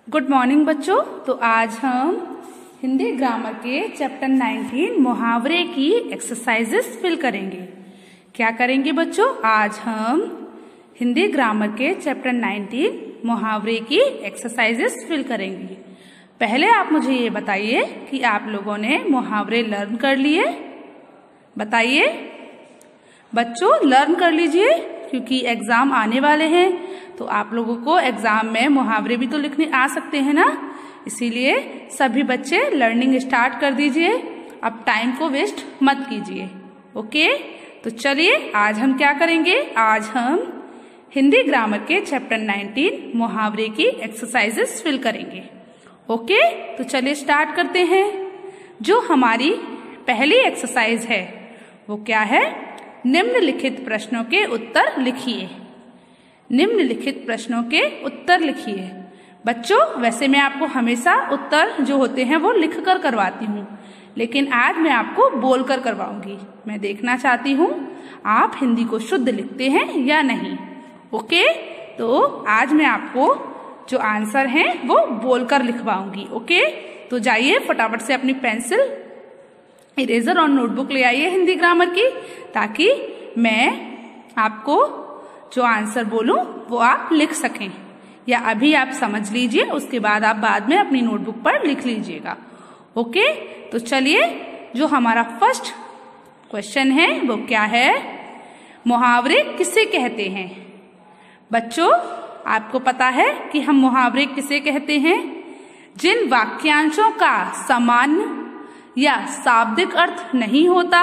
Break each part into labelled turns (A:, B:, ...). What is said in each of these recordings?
A: Good morning बच्चों। तो आज हम हिंदी ग्रामर के चैप्टर 19 मुहावरे की एक्सरसाइजेस फिल करेंगे। क्या करेंगे बच्चों? आज हम हिंदी ग्रामर के चैप्टर 19 मुहावरे की एक्सरसाइजेस फिल करेंगे। पहले आप मुझे ये बताइए कि आप लोगों ने मुहावरे लर्न कर लिए? बताइए बच्चों, लर्न कर लीजिए क्योंकि एग्जाम आने वाले हैं, तो आप लोगों को एग्जाम में मुहावरे भी तो लिखने आ सकते हैं ना। इसीलिए सभी बच्चे लर्निंग स्टार्ट कर दीजिए। अब टाइम को वेस्ट मत कीजिए। ओके, तो चलिए आज हम क्या करेंगे? आज हम हिंदी ग्रामर के चैप्टर 19 मुहावरे की एक्सरसाइजेस फिल करेंगे। ओके, तो चलिए स्टार्ट करते हैं। जो हमारी पहली एक्सरसाइज है वो क्या है? निम्नलिखित प्रश्नों के उत्तर लिखिए। निम्नलिखित प्रश्नों के उत्तर लिखिए। बच्चों, वैसे मैं आपको हमेशा उत्तर जो होते हैं वो लिखकर करवाती हूँ, लेकिन आज मैं आपको बोलकर करवाऊंगी। मैं देखना चाहती हूँ आप हिंदी को शुद्ध लिखते हैं या नहीं। ओके, तो आज मैं आपको जो आंसर हैं वो बोलकर लिखवाऊंगी। ओके, तो जाइए फटाफट से अपनी पेंसिल, इरेजर और नोटबुक ले आइए हिंदी ग्रामर की, ताकि मैं आपको जो आंसर बोलूं वो आप लिख सकें, या अभी आप समझ लीजिए, उसके बाद आप बाद में अपनी नोटबुक पर लिख लीजिएगा। ओके, तो चलिए जो हमारा फर्स्ट क्वेश्चन है वो क्या है? मुहावरे किसे कहते हैं? बच्चों, आपको पता है कि हम मुहावरे किसे कहते हैं? जिन वाक्यांशों का सामान्य या शाब्दिक अर्थ नहीं होता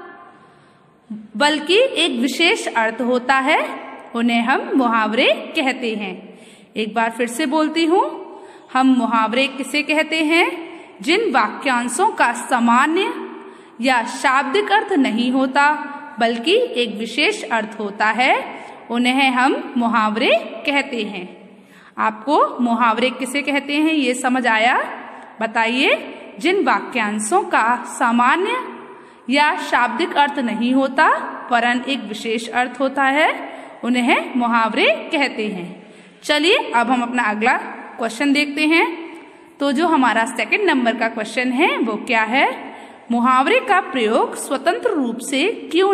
A: बल्कि एक विशेष अर्थ होता है, उन्हें हम मुहावरे कहते हैं। एक बार फिर से बोलती हूँ, हम मुहावरे किसे कहते हैं? जिन वाक्यांशों का सामान्य या शाब्दिक अर्थ नहीं होता बल्कि एक विशेष अर्थ होता है, उन्हें हम मुहावरे कहते हैं। आपको मुहावरे किसे कहते हैं ये समझ आया? बताइए। जिन वाक्यांशों का सामान्य या शाब्दिक अर्थ नहीं होता वरन एक विशेष अर्थ होता है, उन्हें मुहावरे कहते हैं। चलिए अब हम अपना अगला क्वेश्चन देखते हैं। तो जो हमारा सेकंड नंबर का क्वेश्चन है वो क्या है? मुहावरे का प्रयोग स्वतंत्र रूप से क्यों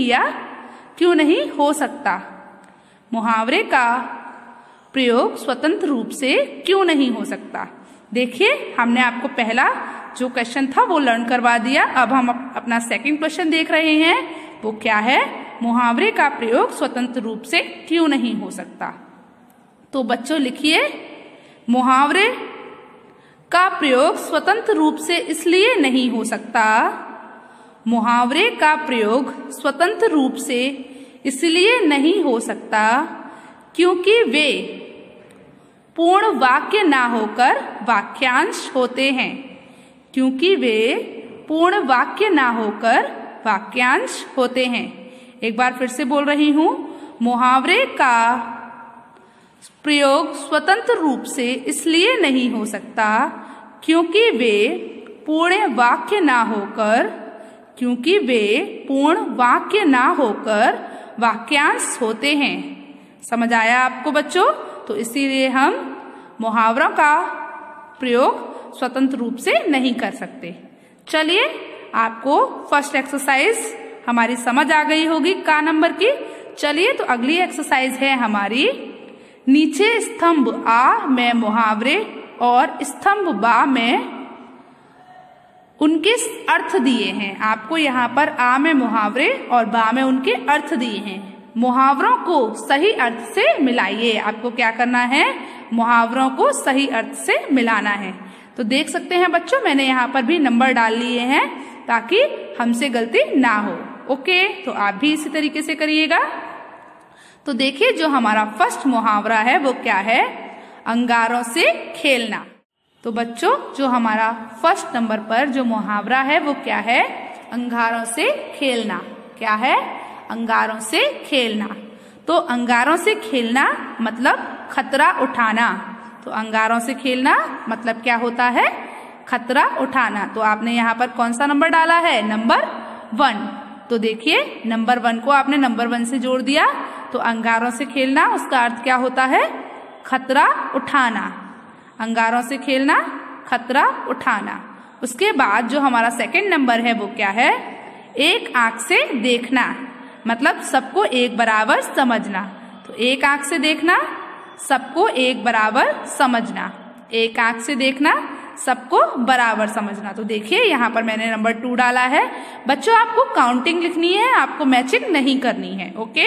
A: नहीं हो सकता? मुहावरे का प्रयोग स्वतंत्र रूप से क्यों नहीं हो सकता? देखिए, हमने आपको पहला जो क्वेश्चन था वो लर्न करवा दिया। अब हम अपना सेकंड क्वेश्चन देख रहे हैं। वो क्या है? मुहावरे का प्रयोग स्वतंत्र रूप से क्यों नहीं हो सकता? तो बच्चों लिखिए, मुहावरे का प्रयोग स्वतंत्र रूप से इसलिए नहीं हो सकता। मुहावरे का प्रयोग स्वतंत्र रूप से इसलिए नहीं हो सकता क्योंकि वे पूर्ण वाक्य ना होकर वाक्यांश होते हैं। क्योंकि वे पूर्ण वाक्य ना होकर वाक्यांश होते हैं। एक बार फिर से बोल रही हूं, मुहावरे का प्रयोग स्वतंत्र रूप से इसलिए नहीं हो सकता क्योंकि वे पूर्ण वाक्य ना होकर वाक्यांश होते हैं। समझ आया आपको बच्चों? तो इसीलिए हम मुहावरों का प्रयोग स्वतंत्र रूप से नहीं कर सकते। चलिए, आपको फर्स्ट एक्सरसाइज हमारी समझ आ गई होगी का नंबर की। चलिए, तो अगली एक्सरसाइज है हमारी, नीचे स्तंभ आ में मुहावरे और स्तंभ बा में उनके अर्थ दिए हैं। आपको यहाँ पर आ में मुहावरे और बा में उनके अर्थ दिए हैं। मुहावरों को सही अर्थ से मिलाइए। आपको क्या करना है? मुहावरों को सही अर्थ से मिलाना है। तो देख सकते हैं बच्चों, मैंने यहाँ पर भी नंबर डाल लिए हैं ताकि हमसे गलती ना हो। ओके, तो आप भी इसी तरीके से करिएगा। तो देखिए, जो हमारा फर्स्ट मुहावरा है वो क्या है? अंगारों से खेलना। तो बच्चों, जो हमारा फर्स्ट नंबर पर जो मुहावरा है वो क्या है? अंगारों से खेलना। क्या है? अंगारों से खेलना। तो अंगारों से खेलना मतलब खतरा उठाना। तो अंगारों से खेलना मतलब क्या होता है? खतरा उठाना। तो आपने यहाँ पर कौन सा नंबर डाला है? नंबर 1। तो देखिए, नंबर 1 को आपने नंबर 1 से जोड़ दिया, तो अंगारों से खेलना उसका अर्थ क्या होता है? खतरा उठाना। अंगारों से खेलना, खतरा उठाना। उसके बाद जो हमारा सेकंड नंबर है वो क्या है? एक आंख से देखना, मतलब सबको एक बराबर समझना। तो एक आंख से देखना, सबको एक बराबर समझना। एक आंख से देखना, सबको बराबर समझना। तो देखिए यहाँ पर मैंने नंबर 2 डाला है। बच्चों आपको काउंटिंग लिखनी है, आपको मैचिंग नहीं करनी है। ओके,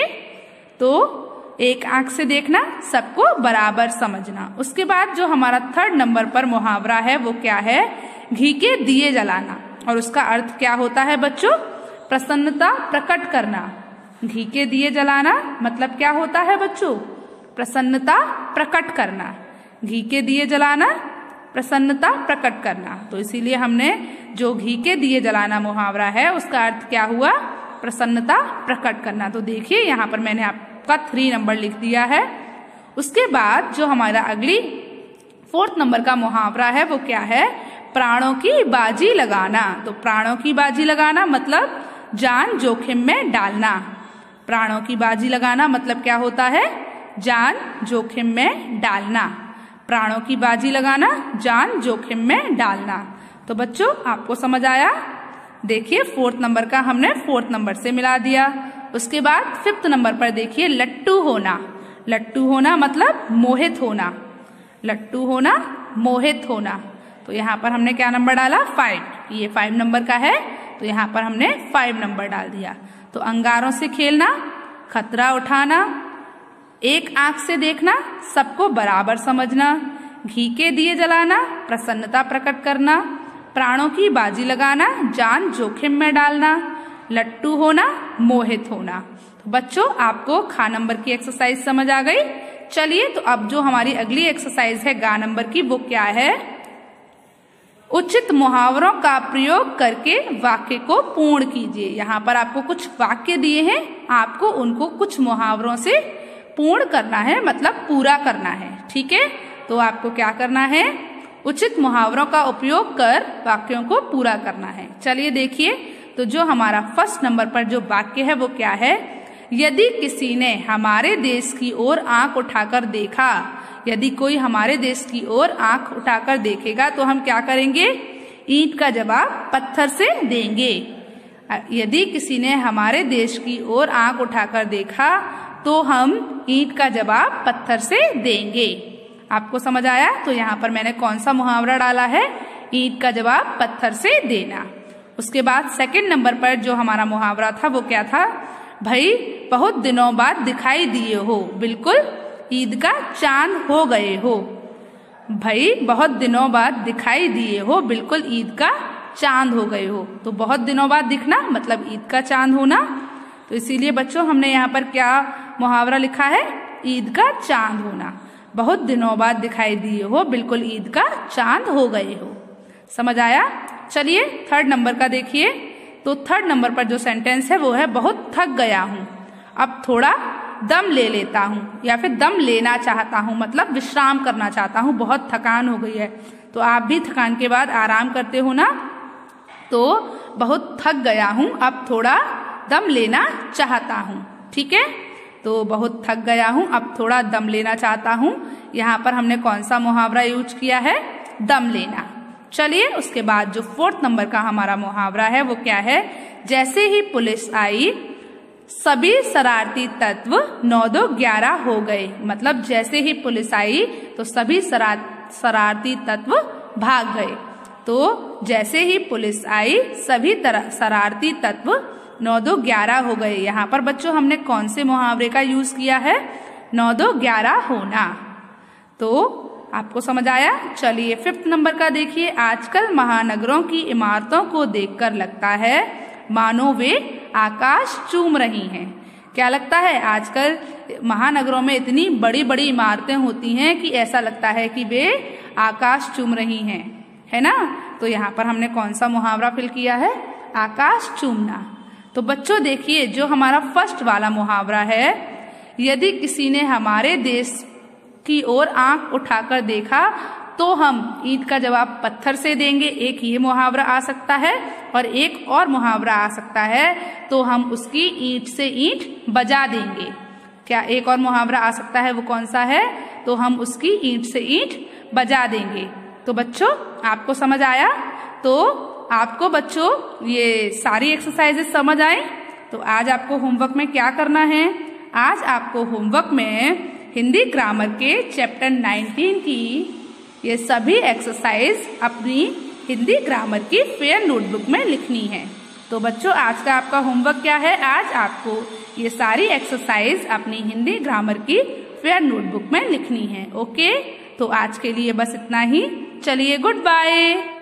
A: तो एक आंख से देखना, सबको बराबर समझना। उसके बाद जो हमारा थर्ड नंबर पर मुहावरा है वो क्या है? घी के दिए जलाना। और उसका अर्थ क्या होता है बच्चों? प्रसन्नता प्रकट करना। घी के दिए जलाना मतलब क्या होता है बच्चों? प्रसन्नता प्रकट करना। घी के दिए जलाना, प्रसन्नता प्रकट करना। तो इसीलिए हमने जो घी के दिए जलाना मुहावरा है उसका अर्थ क्या हुआ? प्रसन्नता प्रकट करना। तो देखिए यहाँ पर मैंने आपका 3 नंबर लिख दिया है। उसके बाद जो हमारा अगली 4th नंबर का मुहावरा है वो क्या है? प्राणों की बाजी लगाना। तो प्राणों की बाजी लगाना मतलब जान जोखिम में डालना। प्राणों की बाजी लगाना मतलब क्या होता है? जान जोखिम में डालना। प्राणों की बाजी लगाना, जान जोखिम में डालना। तो बच्चों आपको समझ आया? देखिए 4th नंबर का हमने 4th नंबर से मिला दिया। उसके बाद 5th नंबर पर देखिए लट्टू होना। लट्टू होना मतलब मोहित होना। लट्टू होना, मोहित होना। तो यहाँ पर हमने क्या नंबर डाला? 5। ये 5 नंबर का है तो यहाँ पर हमने 5 नंबर डाल दिया। तो अंगारों से खेलना, खतरा उठाना, एक आंख से देखना, सबको बराबर समझना, घी के दिए जलाना, प्रसन्नता प्रकट करना, प्राणों की बाजी लगाना, जान जोखिम में डालना, लट्टू होना, मोहित होना। तो बच्चों आपको खा नंबर की एक्सरसाइज समझ आ गई। चलिए तो अब जो हमारी अगली एक्सरसाइज है गा नंबर की वो क्या है? उचित मुहावरों का प्रयोग करके वाक्य को पूर्ण कीजिए। यहाँ पर आपको कुछ वाक्य दिए हैं, आपको उनको कुछ मुहावरों से पूर्ण करना है, मतलब पूरा करना है। ठीक है, तो आपको क्या करना है? उचित मुहावरों का उपयोग कर वाक्यों को पूरा करना है। चलिए देखिए, तो जो हमारा फर्स्ट नंबर पर जो वाक्य है वो क्या है? यदि किसी ने हमारे देश की ओर आंख उठाकर देखा, यदि कोई हमारे देश की ओर आंख उठाकर देखेगा तो हम क्या करेंगे? ईंट का जवाब पत्थर से देंगे। यदि किसी ने हमारे देश की ओर आंख उठाकर देखा तो हम ईंट का जवाब पत्थर से देंगे। आपको समझ आया? तो यहाँ पर मैंने कौन सा मुहावरा डाला है? ईंट का जवाब पत्थर से देना। उसके बाद सेकंड नंबर पर जो हमारा मुहावरा था वो क्या था? भाई बहुत दिनों बाद दिखाई दिए हो, बिल्कुल ईद का चांद हो गए हो। भाई बहुत दिनों बाद दिखाई दिए हो, बिल्कुल ईद का चांद हो गए हो। तो बहुत दिनों बाद दिखना मतलब ईद का चांद होना। तो इसीलिए बच्चों हमने यहाँ पर क्या मुहावरा लिखा है? ईद का चांद होना। बहुत दिनों बाद दिखाई दिए हो, बिल्कुल ईद का चांद हो गए हो। समझ आया? चलिए थर्ड नंबर का देखिए। तो थर्ड नंबर पर जो सेंटेंस है वो है बहुत थक गया हूँ, अब थोड़ा दम ले लेता हूँ, या फिर दम लेना चाहता हूँ मतलब विश्राम करना चाहता हूँ, बहुत थकान हो गई है। तो आप भी थकान के बाद आराम करते हो ना? तो बहुत थक गया हूँ, अब थोड़ा दम लेना चाहता हूँ। ठीक है, तो बहुत थक गया हूँ, अब थोड़ा दम लेना चाहता हूँ। यहाँ पर हमने कौन सा मुहावरा यूज किया है? दम लेना। चलिए उसके बाद जो फोर्थ नंबर का हमारा मुहावरा है वो क्या है? जैसे ही पुलिस आई सभी शरारती तत्व 9-2-11 हो गए। मतलब जैसे ही पुलिस आई तो सभी शरारती तत्व भाग गए। तो जैसे ही पुलिस आई सभी शरारती तत्व 9-2-11 हो गए। यहाँ पर बच्चों हमने कौन से मुहावरे का यूज किया है? 9-2-11 होना। तो आपको समझ आया? चलिए फिफ्थ नंबर का देखिए। आजकल महानगरों की इमारतों को देखकर लगता है मानो वे आकाश चूम रही हैं। क्या लगता है? आजकल महानगरों में इतनी बड़ी बड़ी इमारतें होती हैं कि ऐसा लगता है कि वे आकाश चूम रही हैं, है ना? तो यहाँ पर हमने कौन सा मुहावरा फिल किया है? आकाश चूमना। तो बच्चों देखिए जो हमारा फर्स्ट वाला मुहावरा है, यदि किसी ने हमारे देश की ओर आंख उठाकर देखा तो हम ईंट का जवाब पत्थर से देंगे। एक ये मुहावरा आ सकता है और एक और मुहावरा आ सकता है, तो हम उसकी ईंट से ईंट बजा देंगे। क्या एक और मुहावरा आ सकता है? वो कौन सा है? तो हम उसकी ईंट से ईंट बजा देंगे। तो बच्चों आपको समझ आया? तो आपको बच्चों ये सारी एक्सरसाइजेस समझ आए? तो आज आपको होमवर्क में क्या करना है? आज आपको होमवर्क में हिंदी ग्रामर के चैप्टर 19 की ये सभी एक्सरसाइज अपनी हिंदी ग्रामर की फेयर नोटबुक में लिखनी है। तो बच्चों आज का आपका होमवर्क क्या है? आज आपको ये सारी एक्सरसाइज अपनी हिंदी ग्रामर की फेयर नोटबुक में लिखनी है। ओके, तो आज के लिए बस इतना ही। चलिए, गुड बाय।